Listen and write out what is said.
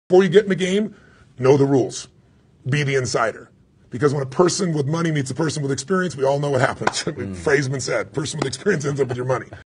Before you get in the game, know the rules. Be the insider. Because when a person with money meets a person with experience, we all know what happens. Phrase been said, person with experience ends up with your money.